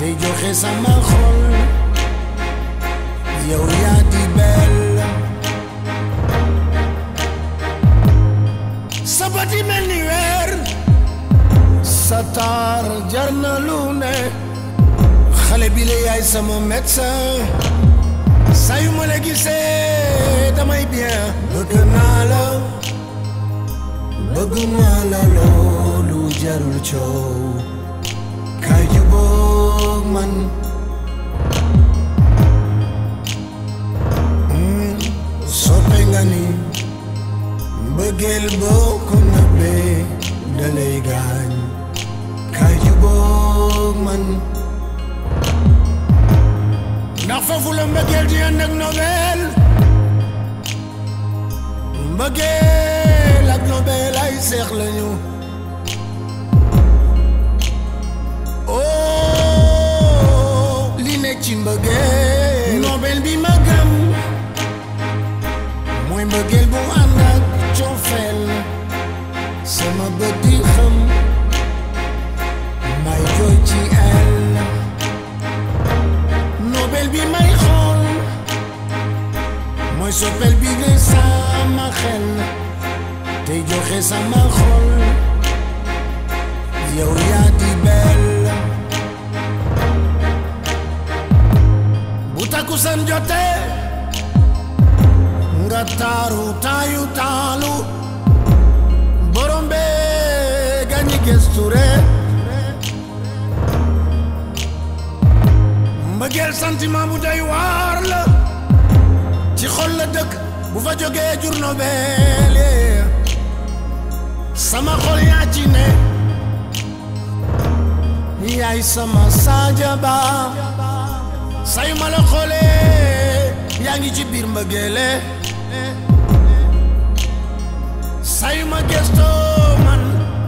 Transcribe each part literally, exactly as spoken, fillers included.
te joxe sama xol yow yaa di belle sa bati mel ni weer sa taar jar na lu ne xale bi la yaay sama médecin saa yu ma la gisee damay bien bëgg naa la bëgg naa la loolu jarul coow kaay jubóog man soppe nga ni mbëggeel boo ko nëbbee dalay gaañ kaay jubóog man ndax foofu la mbëggeel di ànd ak nobel mbëggeel ak nobel ay seex lañu oh li nekk ci mbëggeel nobel bi ma gëm mooy mbëggeel bu ànd ak cofeel sama bët di xam may jooy ci el nobel bi may xool mooy soppel bi ne sama xel tey joxe sama xol yow yaa di belle bu takkusaan jotee nga taaru taayu taalu borom bee gañi gestu rek mbëggeel sentiment bu doy waar la ci xol la dëkk bu fa jógee jur nobel sama xol yaa ci ne yaay sama saajaba say ma la xoolee yaa ngi ci biir mbëggeele say ma gestoo man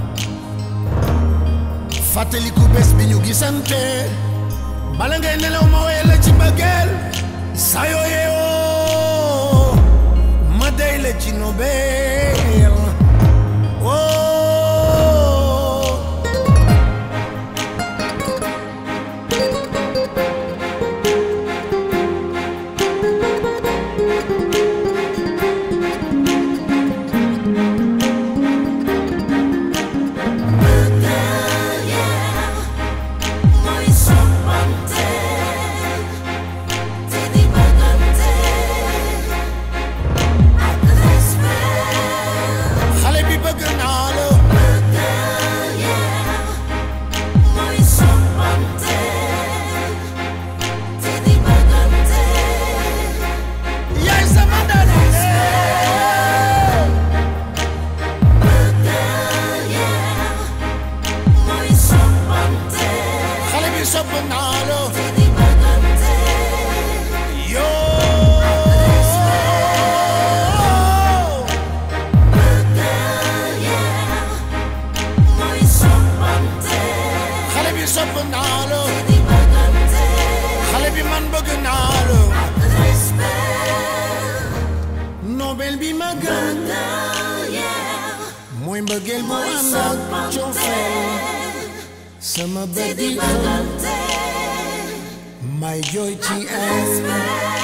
fàttaliku bés bi ñu gisante bala ngay nelaw ma woye la ci mbëggeel saa yoo yeewoo ma dey la ci nobel Sopanalo yo xale bi sopanalo xale bi man bëgg naa la nobel bi ma gën mooy mbëggeel bu ànd ak cofeel sama bët di xam may jooy ci el